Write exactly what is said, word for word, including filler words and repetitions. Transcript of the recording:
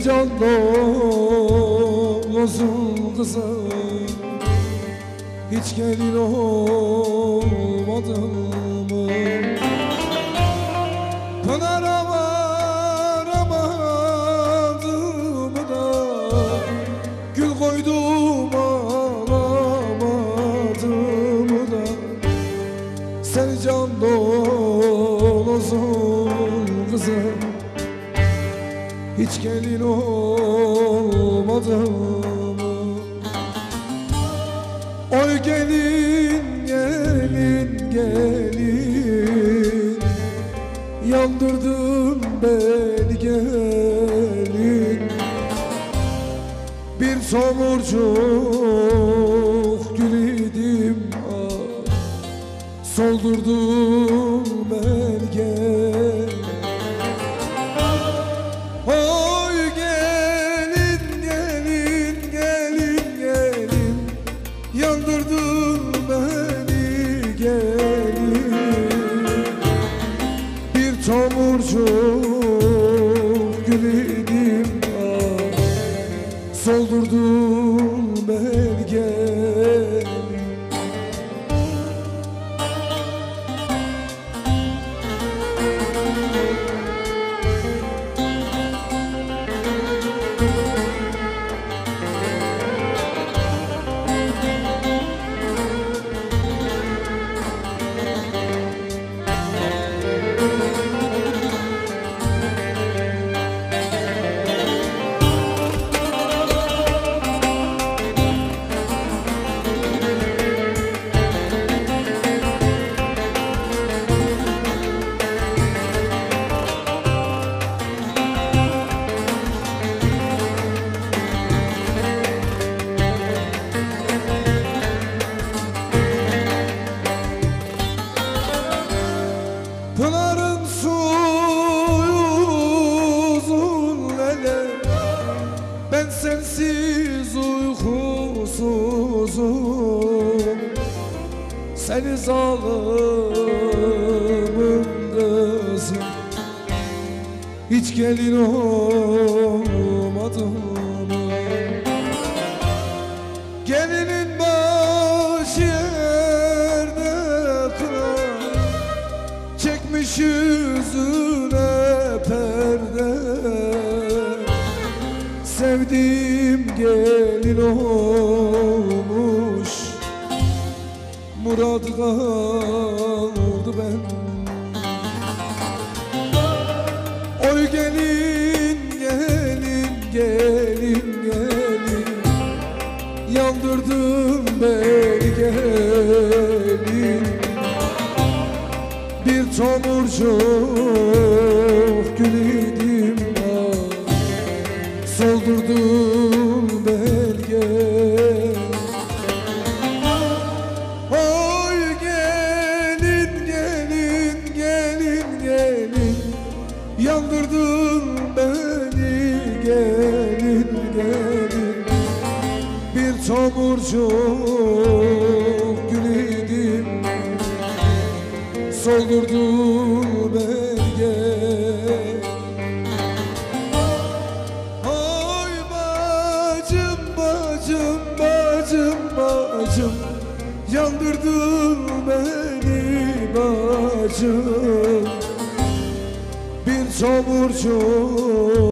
Seni can dolusun kızım, hiç gelin olmadın mı? Pınar'a varamadım da gül koydum alamadım da. Seni can dolusun kızım, hiç gelin olmadın mı? Oy gelin, gelin, gelin, yandırdın beni gelin. Bir tomurcuk gül idim, ah, soldurdun beni gelin. Oy gelin, gelin, gelin, gelin, yandırdın beni gelin. Bir tomurcuk gül idim, ah, soldurdun beni gelin. Pınarın suyu uzun lele, ben sensiz uykusuzum. Seni zalımın kızım, hiç gelin olmadın mı? Gelinin başı yerde kırar, çekmiş yüzüne perde. Sevdiğim gelin olmuş, murad kaldı ben. Oy gelin, gelin, gelin, gelin, yandırdın beni gelin. Bir tomurcuk gül idim, ah, soldurdun beni gelin. Oy gelin, gelin, gelin, gelin, yandırdın beni gelin, gelin. Bir tomurcuk gül idim, soldurdun beni gelin. Oy bacım, bacım, bacım, bacım, yandırdın beni bacım. Bir tomurcuk